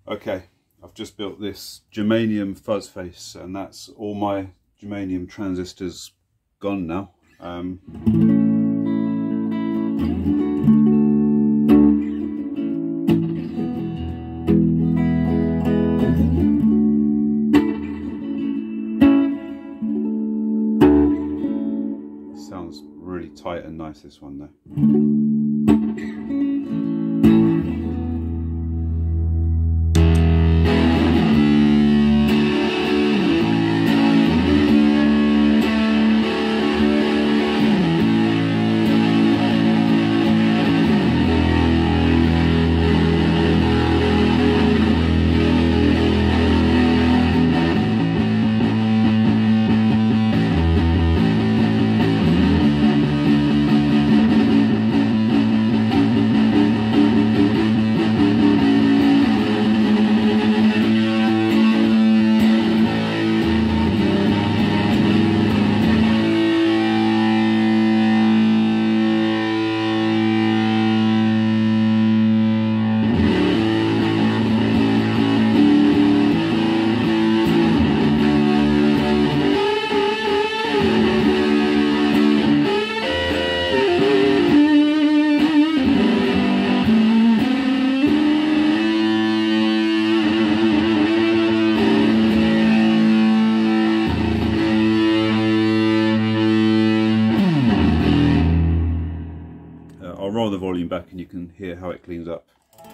Okay, I've just built this germanium fuzz face, and that's all my germanium transistors gone now. Sounds really tight and nice, this one though. I'll roll the volume back and you can hear how it cleans up.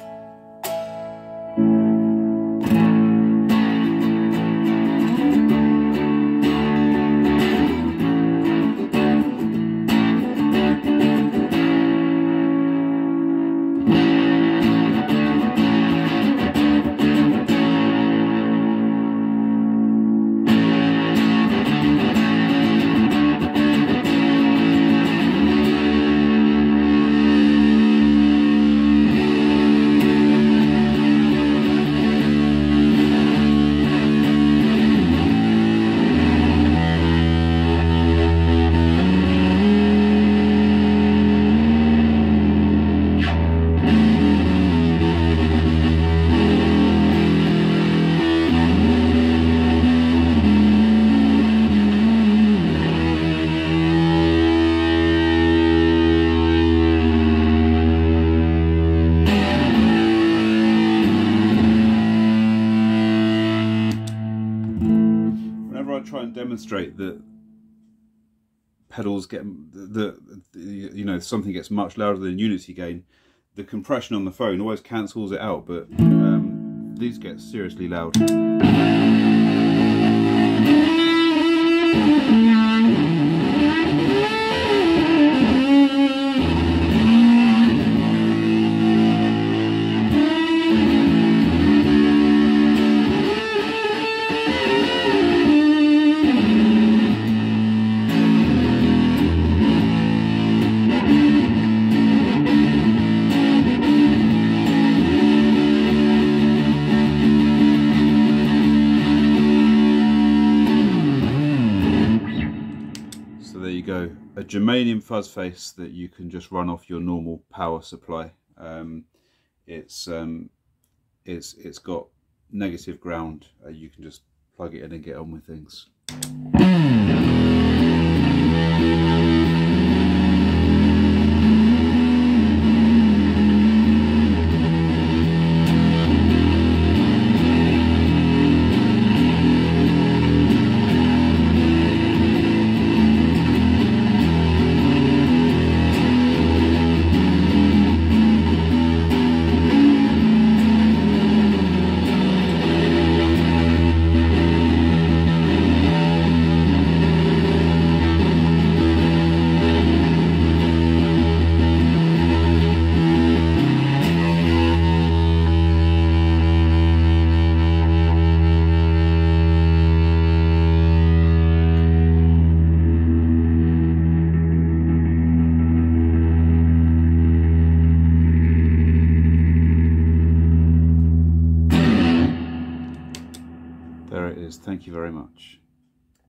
Whenever I try and demonstrate that pedals get you know, something gets much louder than unity gain, the compression on the phone always cancels it out, but these get seriously loud. There you go, a germanium fuzz face that you can just run off your normal power supply. It's got negative ground. You can just plug it in and get on with things. There it is. Thank you very much.